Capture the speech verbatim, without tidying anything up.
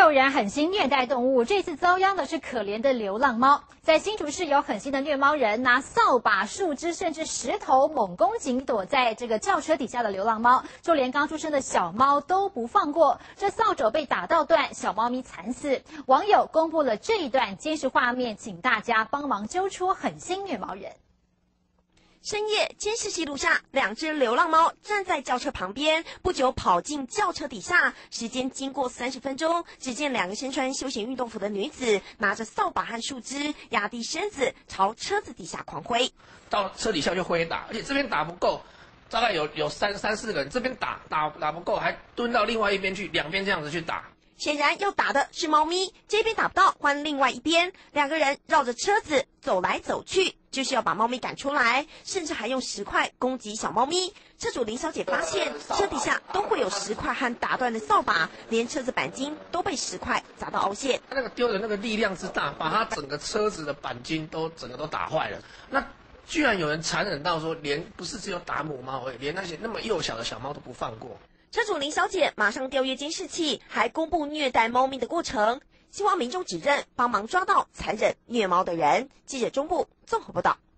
有人狠心虐待动物，这次遭殃的是可怜的流浪猫。在新竹市有狠心的虐猫人，拿扫把、树枝甚至石头猛攻紧躲在这个轿车底下的流浪猫，就连刚出生的小猫都不放过。这扫帚被打到断，小猫咪惨死。网友公布了这一段监视画面，请大家帮忙揪出狠心虐猫人。 深夜监视记录下，两只流浪猫站在轿车旁边，不久跑进轿车底下。时间经过三十分钟，只见两个身穿休闲运动服的女子拿着扫把和树枝，压低身子朝车子底下狂挥。 到车底下就挥打，而且这边打不够，大概有有三三四个人，这边打打打不够，还蹲到另外一边去，两边这样子去打。 显然要打的是猫咪，这边打不到，换另外一边。两个人绕着车子走来走去，就是要把猫咪赶出来，甚至还用石块攻击小猫咪。车主林小姐发现，车底下都会有石块和打断的扫把，连车子钣金都被石块砸到凹陷。 那个丢的那个力量之大，把它整个车子的钣金都整个都打坏了。那居然有人残忍到说，连不是只有打母猫而已，连那些那么幼小的小猫都不放过。 车主林小姐马上调阅监视器，还公布虐待猫咪的过程，希望民众指认，帮忙抓到残忍虐猫的人。记者中部综合报道。